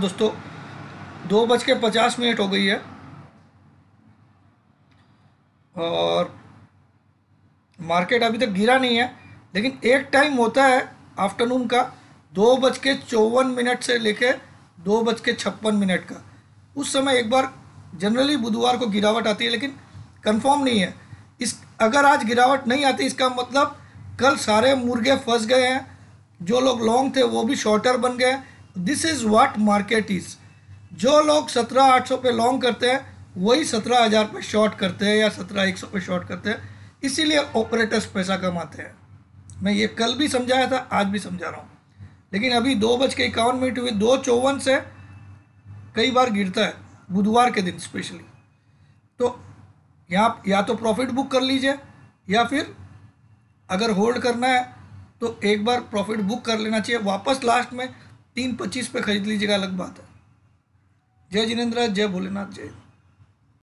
दोस्तों, 2:50 हो गई है और मार्केट अभी तक गिरा नहीं है, लेकिन एक टाइम होता है आफ्टरनून का 2:54 से लेके 2:56 का, उस समय एक बार जनरली बुधवार को गिरावट आती है, लेकिन कंफर्म नहीं है। इस अगर आज गिरावट नहीं आती, इसका मतलब कल सारे मुर्गे फंस गए हैं, जो लोग लॉन्ग थे वो भी शॉर्टर बन गए। This is what market is. जो लोग 17,800 पे लॉन्ग करते हैं वही 17,000 पे शॉर्ट करते हैं या 17,100 पे शॉर्ट करते हैं, इसीलिए ऑपरेटर्स पैसा कमाते हैं। मैं ये कल भी समझाया था, आज भी समझा रहा हूँ। लेकिन अभी 2:51 हुए, 2:54 से कई बार गिरता है बुधवार के दिन स्पेशली। तो यहाँ या तो प्रॉफिट बुक कर लीजिए, या फिर अगर होल्ड करना है तो एक बार प्रॉफिट बुक कर लेना चाहिए, वापस लास्ट में 3:25 पे खरीद लीजिएगा, अलग बात है। जय जिनेंद्र, जय भोलेनाथ, जय।